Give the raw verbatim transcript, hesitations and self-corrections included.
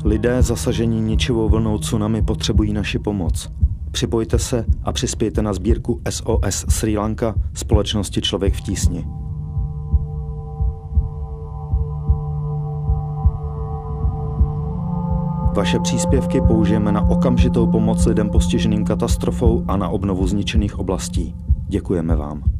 Lidé zasažení ničivou vlnou tsunami potřebují naši pomoc. Připojte se a přispějte na sbírku S O S Srí Lanka společnosti Člověk v tísni. Vaše příspěvky použijeme na okamžitou pomoc lidem postiženým katastrofou a na obnovu zničených oblastí. Děkujeme vám.